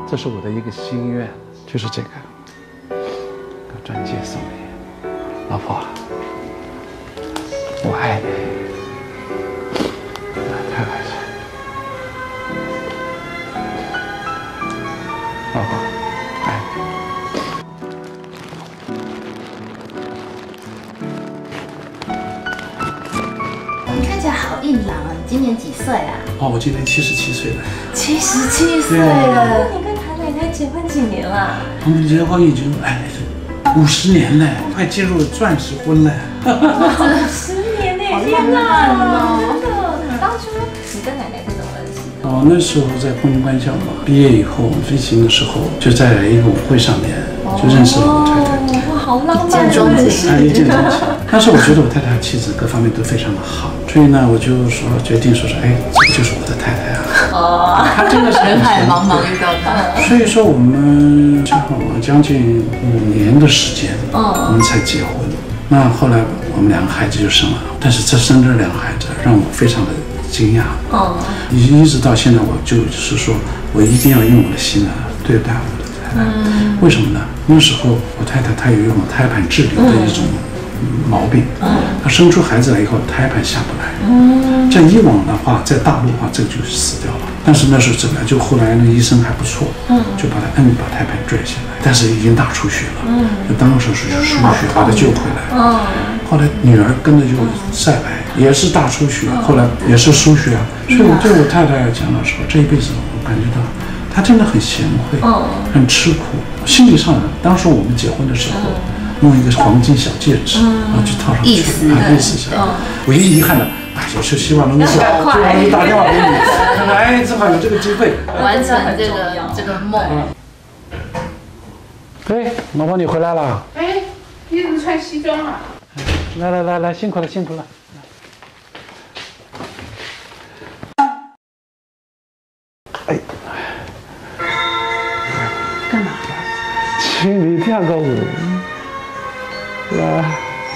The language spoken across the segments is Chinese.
这是我的一个心愿，就是这个钻戒送你，老婆，我爱你。太好了，老婆，爱你看起来好硬朗啊！你今年几岁啊？ 哦，我今年77岁了。 77岁了。那你跟谭奶奶结婚几年了？ 我们结婚已经50年了，快进入钻石婚了。 50年呢，天哪！真的，当初你跟奶奶是怎么认识的？ 哦，那时候在空军官校嘛，毕业以后飞行的时候，就在一个舞会上面就认识了我太太。 哇，好浪漫，一见钟情。 一见钟情。但是我觉得我太太气质各方面都非常的好，所以呢，我就决定说，哎，这个就是我的太太啊。哦，她真的是人海茫茫遇到她。 所以说我们将近5年的时间，我们才结婚。那后来我们2个孩子就生了，但是这生这2个孩子让我非常的惊讶。一直到现在，我就是说我一定要用我的心来对待我的太太。为什么呢？那时候我太太她有一种胎盘滞留的一种毛病，她生出孩子来以后胎盘下不来。在以往的话，在大陆的话，这个就死掉了。但是那时候怎么样？就后来那医生还不错，就把胎盘拽下来，但是已经大出血了，就当时是输血把它救回来。后来女儿跟着就晒白，也是大出血，后来也是输血啊。所以我对我太太讲的时候，这一辈子我感觉到她真的很贤惠，很吃苦。心理上，当时我们结婚的时候，弄一个黄金小戒指，然后就套上去，意思一下。唯一遗憾的，我是希望能够就能打电话给你，哎，正好有这个机会完成这个梦。 哎，老婆你回来了。 哎，你怎么穿西装啊？ 来，辛苦了，辛苦了。哎， 干嘛？ 请你跳个舞。来。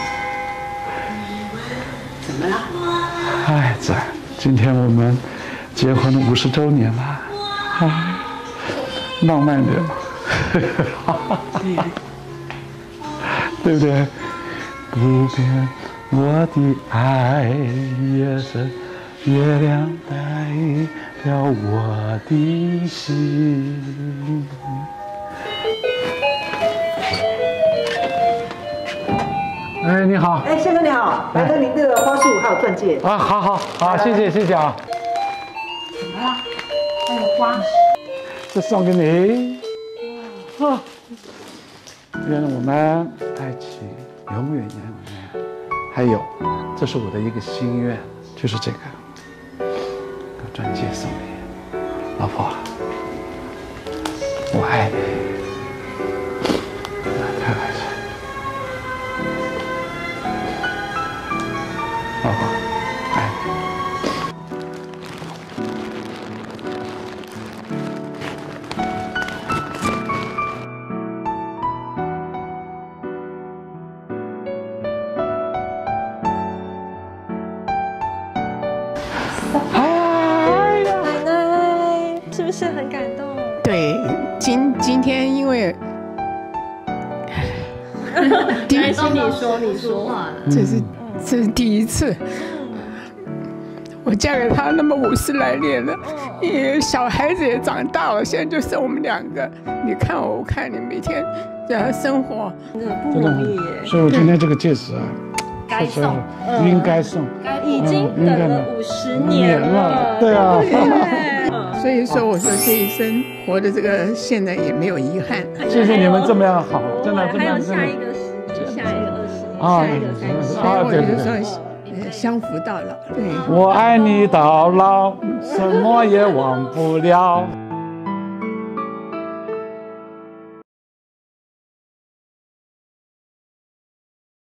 怎么了？ 哎，今天我们结婚50周年了，哎，浪漫点嘛，对不对？不变我的爱也是月亮代表我的心。哎，你好！ 哎，先生你好，来跟您这个花束还有钻戒啊，好，谢谢啊。 怎么了？还有花， 这送给你。啊，愿我们爱情永远。还有，这是我的一个心愿，就是这个钻戒送你，老婆，我爱你。太好了。老婆，爱你。 奶奶是不是很感动？ 对，今天因为第一次你说话了， 这是第一次，我嫁给他那么50来年了，也小孩子也长大了，现在就剩我们2个，你看我看你，每天这样生活， 真的不容易耶。 所以我今天这个戒指啊， 该送， 应该送， 已经等了50年了， 对啊。 所以说我说这一生活的这个现在也没有遗憾。 谢谢你们这么样好，真的。 还有下一个20年，下一个30， 所以我就说相扶到老。对， 我爱你到老，什么也忘不了。